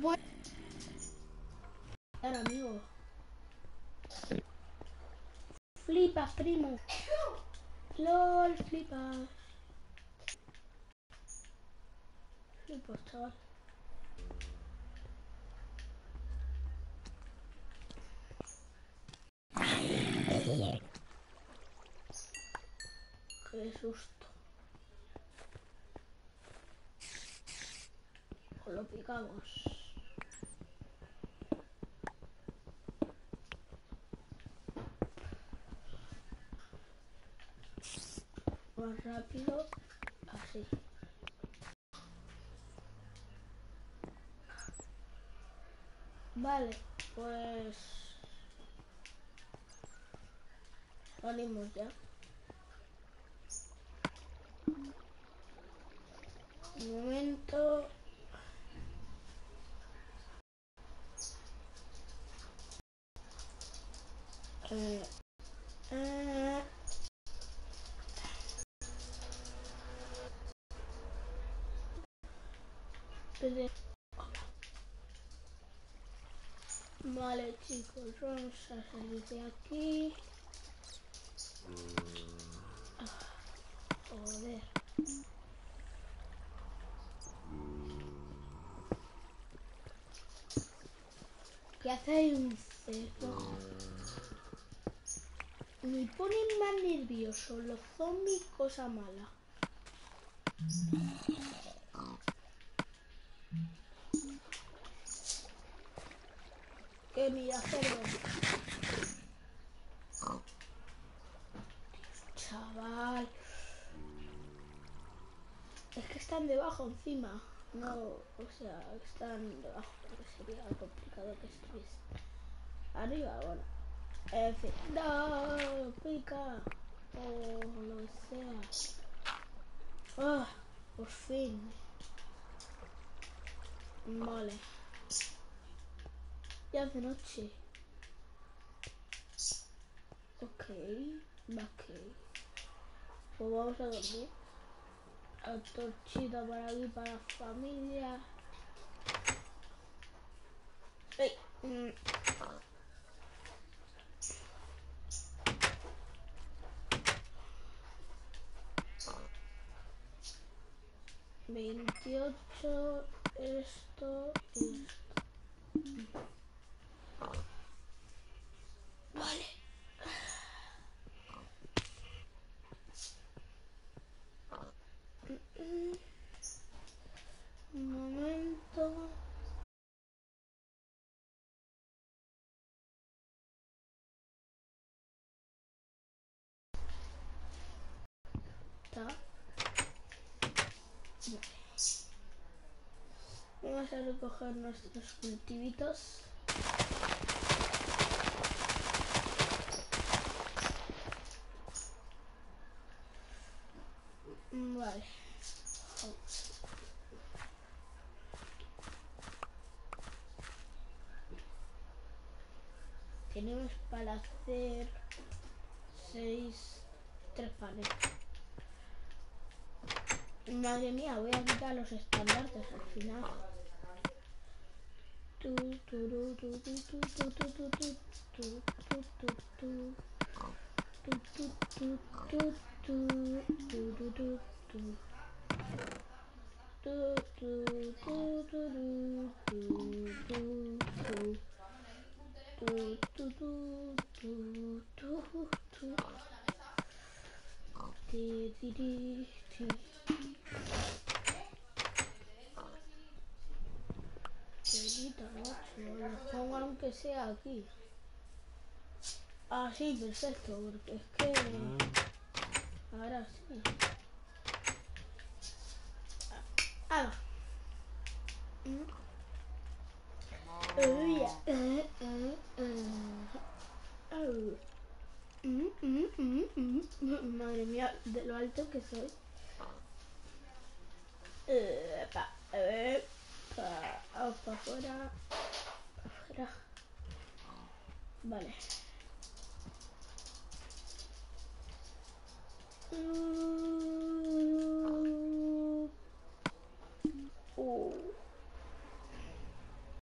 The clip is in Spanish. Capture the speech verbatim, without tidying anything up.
Bueno, amigo. Flipas, primo. LOL, flipas. Flipas, chaval. Qué susto. Pues lo picamos. Más rápido. Así. Vale, pues salimos ya. Un momento. Eh, eh. Vale, chicos, vamos a salir de aquí. Joder. ¿Qué hace ahí un cerdo? Me ponen más nervioso los zombies, cosa mala. Que mira, cerdo. Chaval. Es que están debajo encima. No, o sea, están debajo porque sería complicado que estuviese arriba, bueno. En fin, no, pica. O lo que sea. Ah, por fin. Vale. Ya hace noche. Ok, ok. Pues vamos a dormir. Antorchita para aquí, para la familia. ¡Ey! Mm. veintiocho, esto y esto. Vale. Un momento. Está. Vamos a recoger nuestros cultivitos. Vale. Tenemos para hacer seis, tres panes. Madre mía, voy a quitar los estandartes al final. Tu, tu, tu, tu, tu, tu, tu, tu, tu, tu, tu, tu, tu. Tu, tu, tu, tu, tu, tu, tu, tu, tu. Tu, tu, tu, tu, tu, tu, tu, tu. Tu, tu, tu, tu, tu, tu. Ti, ti, ti, ti. Perita, macho, lo pongo aunque sea aquí. Ah, sí, perfecto, porque es que... Ahora sí. Ah, madre mía, de lo alto que soy. Eh, pa, eh, pa, vamos para afuera. Para afuera. Vale.